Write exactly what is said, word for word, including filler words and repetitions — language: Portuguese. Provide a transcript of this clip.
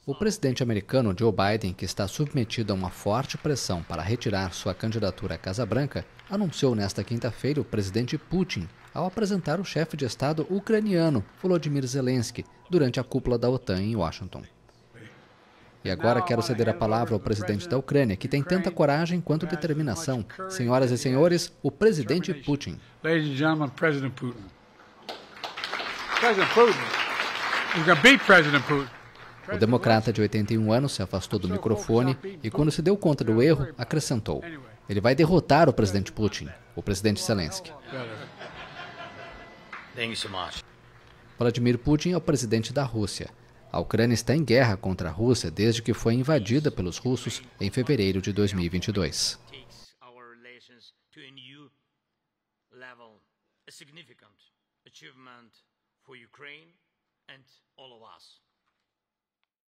O presidente americano Joe Biden, que está submetido a uma forte pressão para retirar sua candidatura à Casa Branca, anunciou nesta quinta-feira o presidente Putin ao apresentar o chefe de Estado ucraniano, Volodymyr Zelensky, durante a cúpula da OTAN em Washington. E agora quero ceder a palavra ao presidente da Ucrânia, que tem tanta coragem quanto determinação. Senhoras e senhores, o presidente Putin. Ladies and gentlemen, President Putin. President Putin. We're going to beat President Putin. O democrata de oitenta e um anos se afastou do microfone e, quando se deu conta do erro, acrescentou: ele vai derrotar o presidente Putin, o presidente Zelensky. Vladimir Putin é o presidente da Rússia. A Ucrânia está em guerra contra a Rússia desde que foi invadida pelos russos em fevereiro de dois mil e vinte e dois. A significant achievement for Ukraine and all of us.